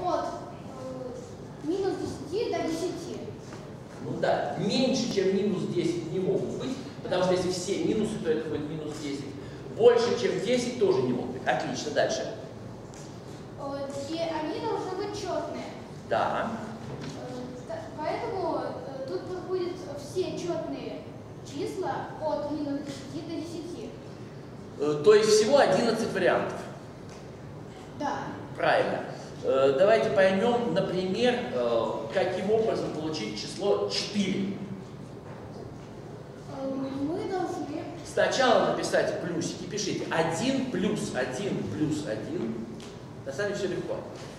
от минус 10 до 10. Ну да, меньше, чем минус 10 не могут быть, потому что если все минусы, то это будет минус 10. Больше, чем 10 тоже не могут быть. Отлично, дальше. И они должны быть четные. Да. Поэтому тут будет все четные числа от минус 10 до 10. То есть всего 11 вариантов. Да. Правильно. Давайте поймем, например, каким образом получить число 4. Мы должны... Сначала написать плюсики, пишите 1 плюс 1 плюс 1. На самом деле все легко.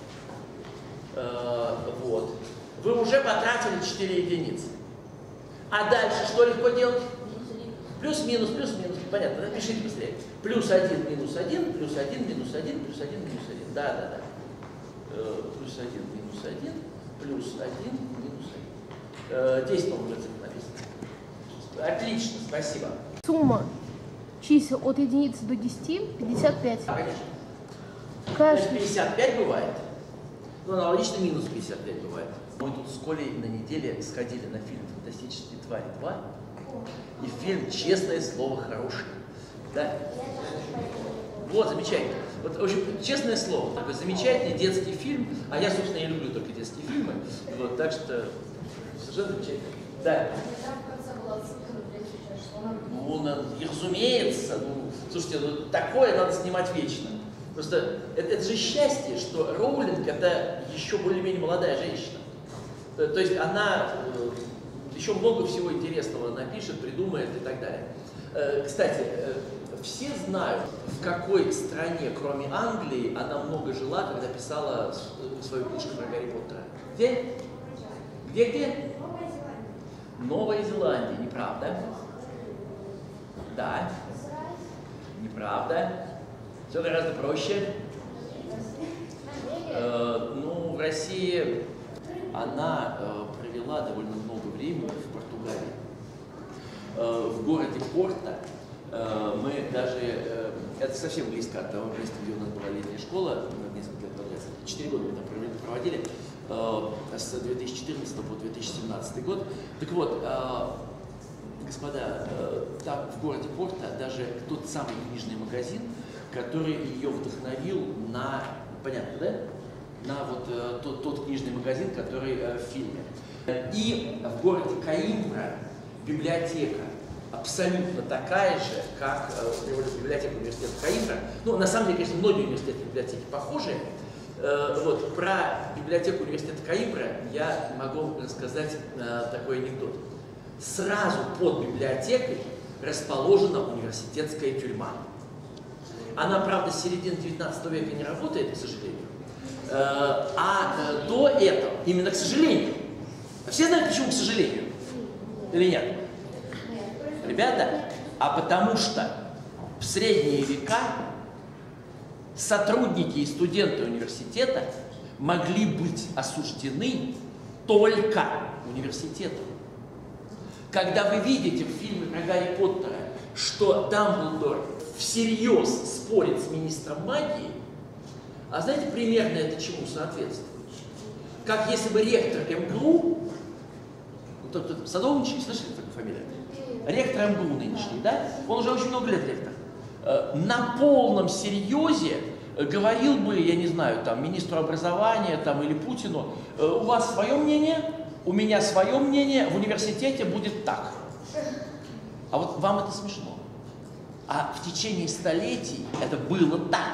Вот. Вы уже потратили 4 единицы. А дальше что легко делать? Плюс-минус, плюс-минус. Понятно, напишите быстрее. Плюс 1, минус 1, плюс 1, минус 1, плюс 1, минус 1. Да, да, да. Плюс 1, минус 1, плюс 1, минус 1. 10, по-моему, написано. Отлично, спасибо. Сумма чисел от единицы до 10 – 55. Да, конечно. Каждый... 55 бывает. Ну, аналогично минус 55 бывает. Мы тут с Колей на неделе сходили на фильм «Фантастические твари 2». И фильм, честное слово, хороший. Да? Вот, замечательно. Вот, в общем, честное слово, такой замечательный детский фильм. А я, собственно, я люблю только детские фильмы. Вот, так что совершенно замечательно. Да. Ну, и разумеется, ну, слушайте, ну, такое надо снимать вечно. Просто это же счастье, что Роулинг это еще более-менее молодая женщина. То есть она еще много всего интересного напишет, придумает и так далее. Кстати, все знают, в какой стране, кроме Англии, она много жила, когда писала свою книжку про Гарри Поттера. Где? Где? Новая Зеландия, неправда? Да. Неправда. Все гораздо проще. Ну, в России она провела довольно много времени в Португалии. В городе Порто мы даже, это совсем близко от того места, где у нас была летняя школа, несколько лет подряд, 4 года мы там проводили, с 2014 по 2017 год. Так вот, господа, там в городе Порто даже тот самый книжный магазин, который ее вдохновил на, понятно, да? На вот тот книжный магазин, который в фильме. И в городе Коимбра библиотека абсолютно такая же, как библиотека университета Коимбра. Ну, на самом деле, конечно, многие университетские библиотеки похожи. Вот, про библиотеку университета Коимбра я могу рассказать такой анекдот. Сразу под библиотекой расположена университетская тюрьма. Она, правда, с середины 19 века не работает, к сожалению. А до этого, именно к сожалению. Все знают, почему к сожалению? Или нет? Ребята, а потому что в средние века сотрудники и студенты университета могли быть осуждены только университетом. Когда вы видите в фильме про Гарри Поттера, что Дамблдор всерьез спорит с министром магии, а знаете, примерно это чему соответствует? Как если бы ректор МГУ, Садовничий, слышали такую фамилию? Ректор МГУ нынешний, да? Он уже очень много лет ректор. На полном серьезе говорил бы, я не знаю, там, министру образования там, или Путину, у вас свое мнение, у меня свое мнение, в университете будет так. А вот вам это смешно. А в течение столетий это было так.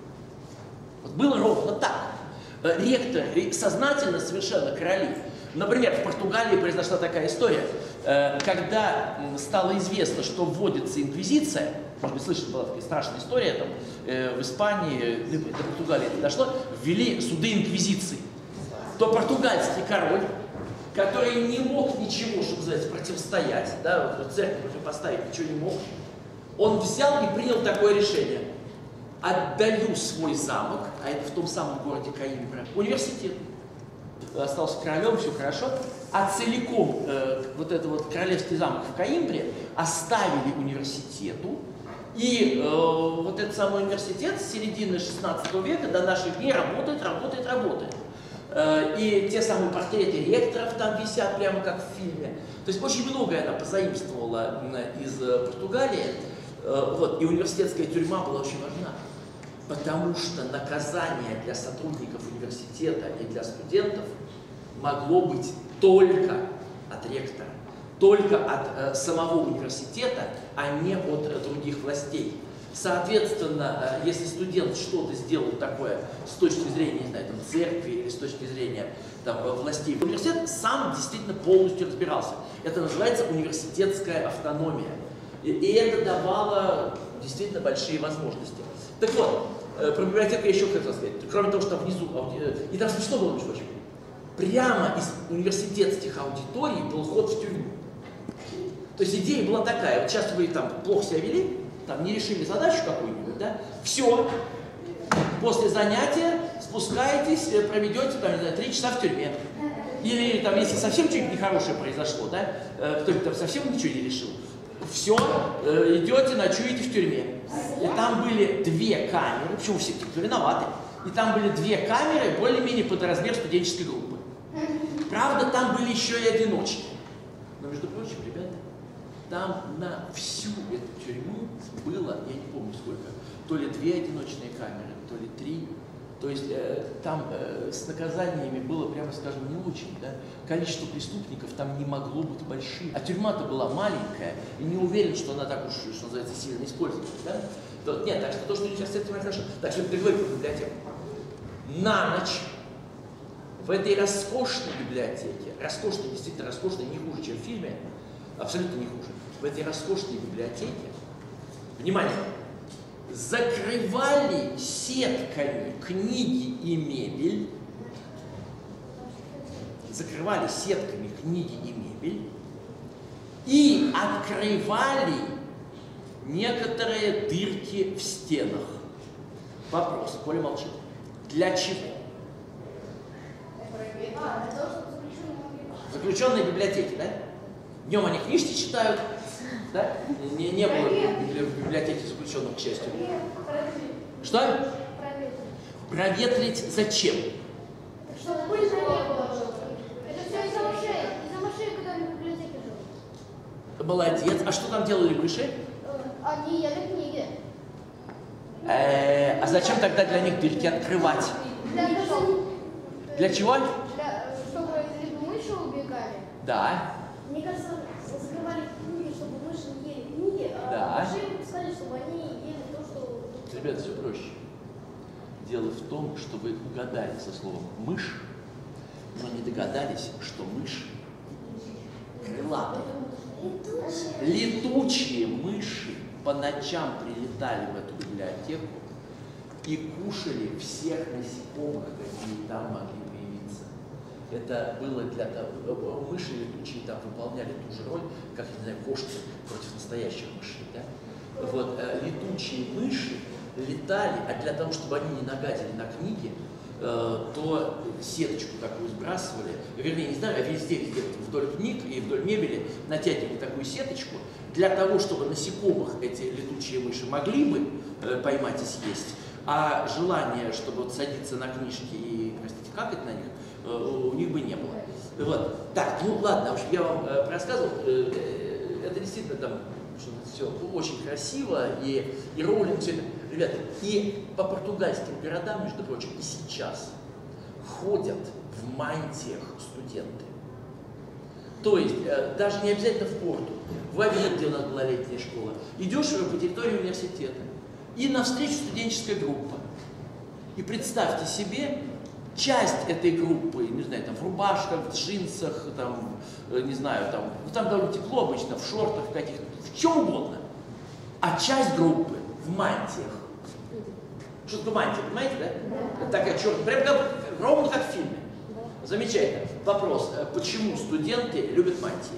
Вот было ровно так. Ректоры сознательно совершенно короли. Например, в Португалии произошла такая история, когда стало известно, что вводится инквизиция, может быть, слышали, была такая страшная история, там, в Испании, до Португалии это дошло, ввели суды инквизиции. То португальский король, который не мог ничего, чтобы сказать, противостоять, да, вот церковь противопоставить ничего не мог, он взял и принял такое решение. Отдаю свой замок, а это в том самом городе Коимбра, университет. Остался королем, все хорошо. А целиком вот этот вот королевский замок в Коимбре оставили университету. И вот этот самый университет с середины 16 века до наших дней работает. И те самые портреты ректоров там висят прямо как в фильме. То есть очень многое она позаимствовала из Португалии. Вот. И университетская тюрьма была очень важна. Потому что наказание для сотрудников университета и для студентов могло быть только от ректора, только от самого университета, а не от других властей. Соответственно, если студент что-то сделал такое с точки зрения, не знаю, там, церкви или с точки зрения там, властей, университет сам действительно полностью разбирался. Это называется университетская автономия. И это давало действительно большие возможности. Так вот, про библиотеку я еще хотел сказать. Кроме того, что там внизу, и там смешно было, между прочим, прямо из университетских аудиторий был ход в тюрьму. То есть идея была такая, вот сейчас вы там плохо себя вели, там не решили задачу какую-нибудь, да, все, после занятия спускаетесь, проведете там, не знаю, 3 часа в тюрьме. Или там, если совсем что-нибудь нехорошее произошло, да, кто-нибудь там совсем ничего не решил, все, идете, ночуете в тюрьме. И там были 2 камеры, почему все кто виноваты, и там были 2 камеры, более-менее под размер студенческой группы. Правда, там были еще и одиночки. Но, между прочим, ребята, там на всю эту тюрьму было, я не помню сколько, то ли 2 одиночные камеры, то ли 3. То есть там с наказаниями было, прямо скажем, не очень. Да? Количество преступников там не могло быть большим. А тюрьма-то была маленькая, и не уверен, что она так уж, что называется, сильно использовалась. Да? Нет, так что то, что университет хорошо. Так что я говорю про библиотеку. На ночь в этой роскошной библиотеке, роскошной, действительно роскошной, не хуже, чем в фильме, абсолютно не хуже, в этой роскошной библиотеке, внимание, закрывали сетками книги и мебель, закрывали сетками книги и мебель и открывали некоторые дырки в стенах. Вопрос, Коля молчит. Для чего? Заключенные библиотеки, да? Днем они книжки читают, да? Не было в библиотеке заключенных, к счастью. Что? Проветрить зачем? Чтобы пыль не было. Это все из-за мышей. Из-за мышей, когда они в библиотеке живут. Молодец. А что там делали мыши? Они ели книги. А зачем тогда для них дырки открывать? Для чего? Чтобы либо мыши убегали. Да. Мне кажется, закрывали книги, чтобы мыши не ели книги, Да. а мыши сказали, чтобы они ели то, что... Ребята, все проще. Дело в том, что вы угадали со словом «мышь», но не догадались, что мышь крылатая. Летучие мыши по ночам прилетали в эту библиотеку и кушали всех насекомых, какие там могли появиться. Это было для того, мыши летучие там выполняли ту же роль, как, не знаю, кошки против настоящих мышей. Да? Вот, летучие мыши летали, а для того, чтобы они не нагадили на книги, то сеточку такую сбрасывали, вернее, не знаю, а везде вдоль книг и вдоль мебели натягивали такую сеточку, для того, чтобы насекомых эти летучие мыши могли бы поймать и съесть, а желание, чтобы вот садиться на книжки и, простите, какать на них, у них бы не было. Вот. Так, ну ладно, в общем, я вам рассказывал, это действительно там все очень красиво, и Роулинг все это. Ребята, и по португальским городам, между прочим, и сейчас ходят в мантиях студенты. То есть, даже не обязательно в Порту, в Авине, где у нас была летняя школа, идешь по территории университета, и навстречу студенческая группа. И представьте себе, часть этой группы, не знаю, там в рубашках, в джинсах, там, не знаю, там, ну, там довольно тепло обычно, в шортах каких-то, в чем угодно. А часть группы в мантиях. Что такое мантия, понимаете, да? Это такая черная, прям как, ровно как в фильме. Замечательно. Вопрос, почему студенты любят мантии?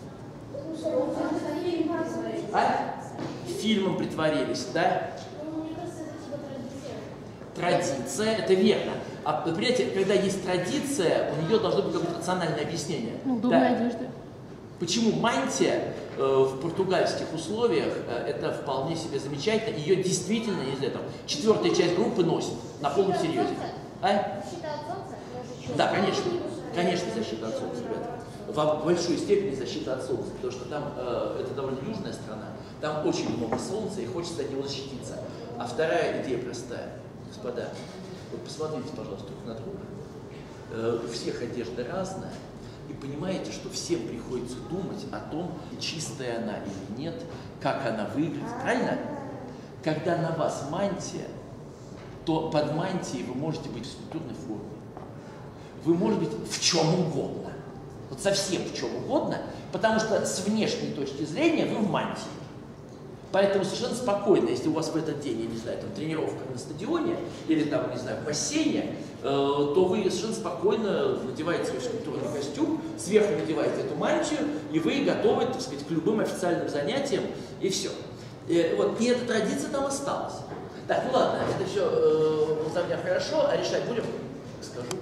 А? Фильмом притворились, да? Мне кажется, это типа традиция. Традиция, это верно. А, понимаете, когда есть традиция, у нее должно быть какое-то рациональное объяснение. Ну, удобная Да. одежда. Почему мантия в португальских условиях это вполне себе замечательно. Ее действительно, не знаю, там, 4-я часть группы носит на полном серьезе. А? Защита от солнца? Да, конечно. Конечно, защита от солнца, ребята. В большой степени защита от солнца, потому что там, это довольно южная страна, там очень много солнца и хочется от него защититься. А вторая идея простая. Господа, вот посмотрите, пожалуйста, друг на друга. У всех одежда разная. И понимаете, что всем приходится думать о том, чистая она или нет, как она выглядит. Правильно? Когда на вас мантия, то под мантией вы можете быть в скульптурной форме. Вы можете быть в чем угодно. Вот совсем в чем угодно, потому что с внешней точки зрения вы в мантии. Поэтому совершенно спокойно, если у вас в этот день, я не знаю, там тренировка на стадионе или там, не знаю, в бассейне, то вы совершенно спокойно надеваете свой скульптурный костюм, сверху надеваете эту мантию, и вы готовы, так сказать, к любым официальным занятиям, и все. Вот, и эта традиция там осталась. Так, ну ладно, это все за меня хорошо, а решать будем? Скажу.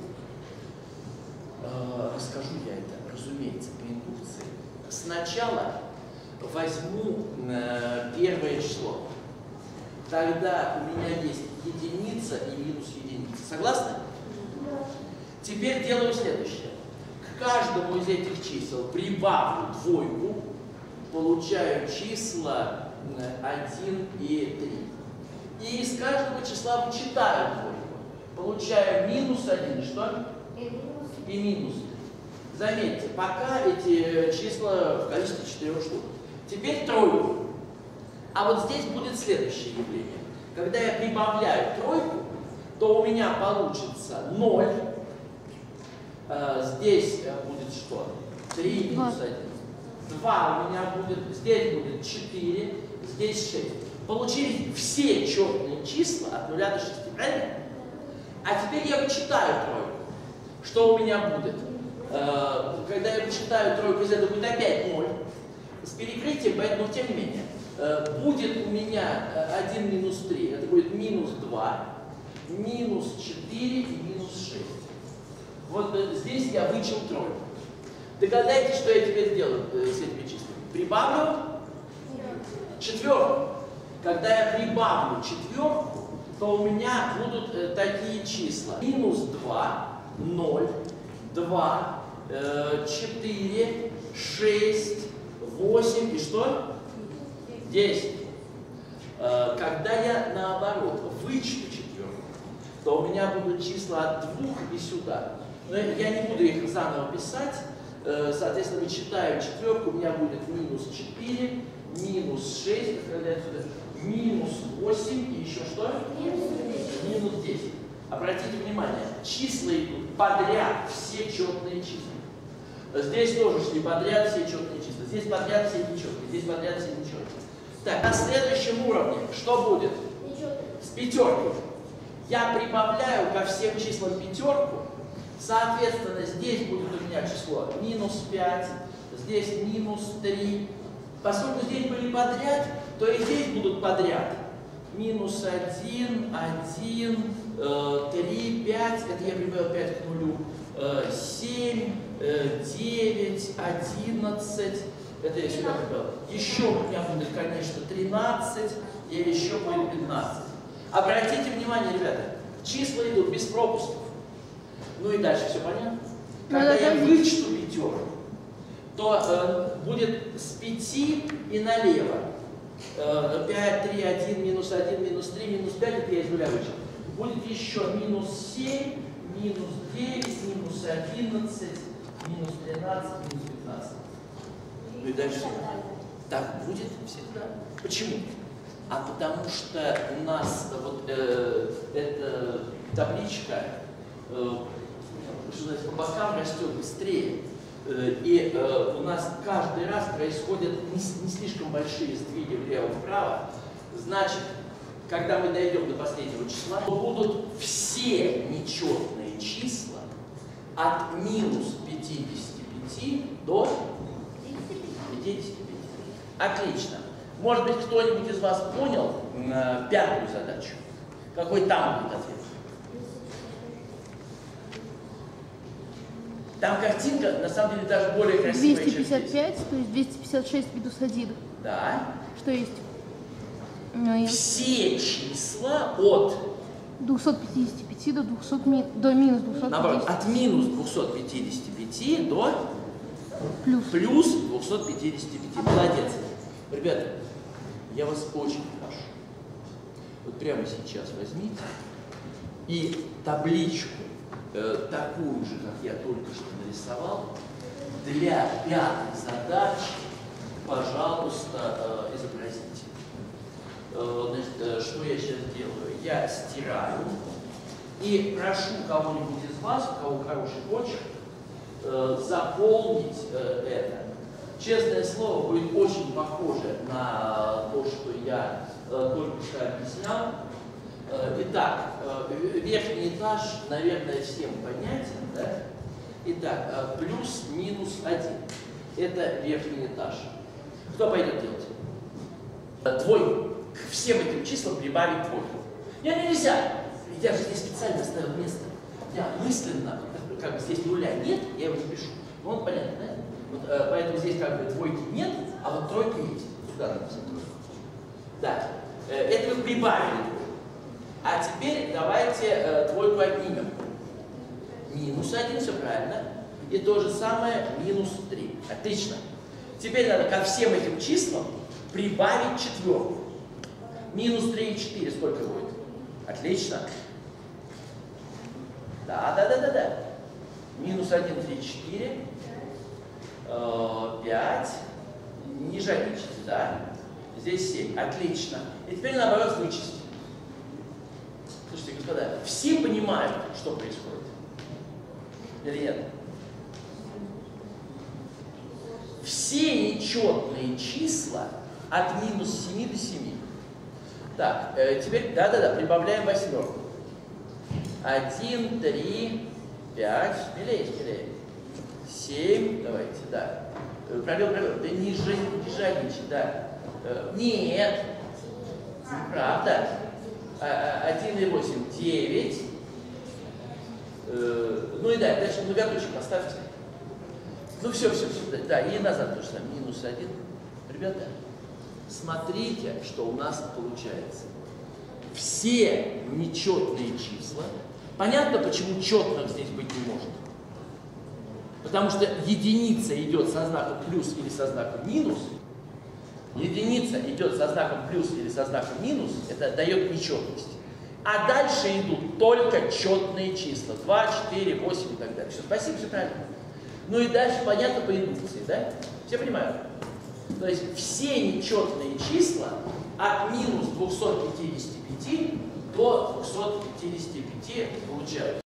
Расскажу я это, разумеется, по индукции. Сначала возьму первое число. Тогда у меня есть единица и минус единица. Согласны? Да. Теперь делаю следующее. К каждому из этих чисел прибавлю двойку, получаю числа 1 и 3. И из каждого числа вычитаю двойку. Получаю минус 1 и что? И минус. Заметьте, пока эти числа в количестве 4 штук. Теперь тройку. А вот здесь будет следующее явление. Когда я прибавляю тройку, то у меня получится 0. Здесь будет что? 3 минус 1. 2 у меня будет, здесь будет 4, здесь 6. Получились все четные числа от 0 до 6, правильно? А теперь я вычитаю тройку. Что у меня будет? Когда я вычитаю тройку, из этого будет опять 0. С перекрытием, поэтому тем не менее. Будет у меня 1 минус 3, это будет минус 2, минус 4 и минус 6. Вот здесь я вычел тройку. Догадайтесь, что я теперь сделаю с этими числами. Прибавлю четверку. Когда я прибавлю четверку, то у меня будут такие числа. Минус 2, 0, 2, 4, 6, 8 и что? 10. Когда я наоборот вычту четверку, то у меня будут числа от 2 и сюда. Но я не буду их заново писать. Соответственно, вычитаю четверку, у меня будет минус 4, минус 6, отсюда, минус 8 и еще что? Минус 10. Обратите внимание, числа идут подряд, все четные числа. Здесь тоже шли подряд все четные числа. Здесь подряд все нечетные, здесь подряд все нечетные. Так, на следующем уровне что будет? С пятеркой. Я прибавляю ко всем числам пятерку. Соответственно, здесь будет у меня число минус 5, здесь минус 3. Поскольку здесь были подряд, то и здесь будут подряд. Минус 1, 1, 3, 5, это я прибавил 5 к нулю, 7, 9, 11, это я сюда прибавил. Еще у меня будет, конечно, 13, и еще будет 15. Обратите внимание, ребята, числа идут без пропусков. Ну и дальше все понятно? Когда я вычту пятерку, то будет с 5 и налево. 5, 3, 1, минус 1, минус 3, минус 5, это я из нуля вычел. Будет еще минус 7, минус 9, минус 11, минус 13, минус 15. Ну и дальше. Так будет всегда. Почему? А потому что у нас вот эта табличка что называется, по бокам растет быстрее. И у нас каждый раз происходят не слишком большие сдвиги влево-вправо. Значит, когда мы дойдем до последнего числа, то будут все нечетные числа от минус 55 до 55. Отлично. Может быть, кто-нибудь из вас понял пятую задачу? Какой там будет ответ? Там картинка, на самом деле, даже более красивая, 255, чем здесь. то есть 256 минус 1. Да. Что есть? Все числа от 255. 255 до минус 250. Наоборот, от минус 255 до Плюс. плюс 255. Молодец. Ребята, я вас очень прошу. Вот прямо сейчас возьмите и табличку, такую же, как я только что нарисовал, для пятой задачи, пожалуйста, изобразите. Значит, что я сейчас делаю? Я стираю и прошу кого-нибудь из вас, у кого хороший почерк, заполнить это. Честное слово, будет очень похоже на то, что я только что объяснял. Итак, верхний этаж, наверное, всем понятен, да? Итак, плюс-минус 1. Это верхний этаж. Кто пойдет делать? Двойку. К всем этим числам прибавить двойку. Нельзя. Я же здесь специально ставил место. Я мысленно, как бы здесь нуля нет, я его запишу. Ну, он понятно, да? Вот, поэтому здесь как бы двойки нет, а вот тройка есть. Сюда надо писать тройку. Да. Это вы прибавили двойку. А теперь давайте двойку отнимем. Минус 1, все правильно. И то же самое минус 3. Отлично. Теперь надо ко всем этим числам прибавить четверку. Минус 3 и 4 сколько будет? Отлично. Да. Минус 1, 3, 4. 5. Не жадничайте, да? Здесь 7. Отлично. И теперь наоборот вычесть. Слушайте, господа, все понимают, что происходит? Или нет? Все нечетные числа от минус 7 до 7. Так, теперь, да, прибавляем восьмерку. 1, 3, 5, смелее. 7, давайте, да. Пробел, да не жадничай, да. Нет, правда. 1 и 8, 9. Ну и да, дальше многоточие поставьте. Ну все, да, и назад то же самое, минус 1. Ребята, смотрите, что у нас получается. Все нечетные числа. Понятно, почему четных здесь быть не может? Потому что единица идет со знаком плюс или со знаком минус. Единица идет со знаком плюс или со знаком минус, это дает нечетность. А дальше идут только четные числа. 2, 4, 8 и так далее. Все, спасибо, все правильно. Ну и дальше понятно по индукции, да? Все понимают? То есть все нечетные числа от минус 255 до 255 получают.